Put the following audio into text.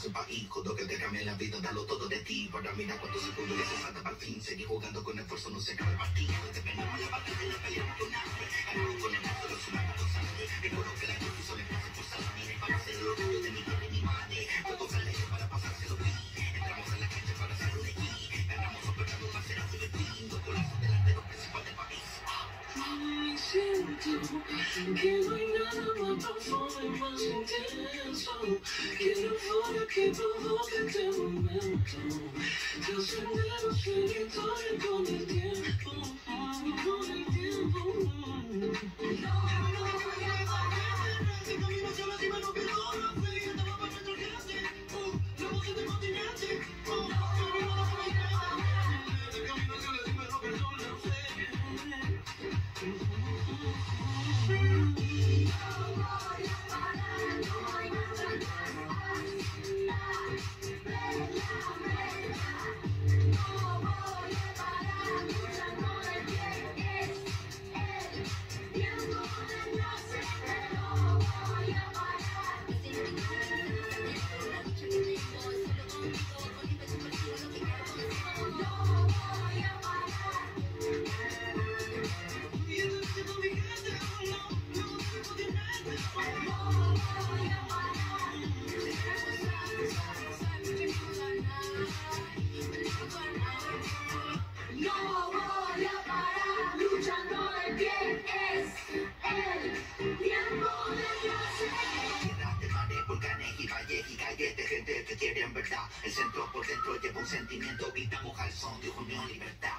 tu país. Cuando que te cambie la vida, dalo todo de ti. Para mirar cuántos segundos le hace falta para el fin. Seguir jugando con esfuerzo, no se acaba el partido. Te venimos la batalla, la peleamos con hambre. Ganamos con el brazo, lo sumamos con sangre. Recuerdo que la gente solo pasa por salir. Para hacer el orgullo de mi padre y mi madre. Juego salero para pasárselo bien. Entramos en la cancha para hacerlo de aquí. Ganamos o perdamos, va a ser divertido. Corazón delantero principal del país. Siento que no hay nada más profundo y más intenso que la euforia que provoca este momento. Trascendemos la historia con el tiempo, con el tiempo. No voy a parar, si camino hacia la cima no pierdo la fe. Estaba para nuestra gente, la voz del continente. No voy a parar, si camino hacia la cima no pierdo la fe. Gente que quiere en verdad, el centro por dentro lleva un sentimiento, gritamos al son de unión, libertad.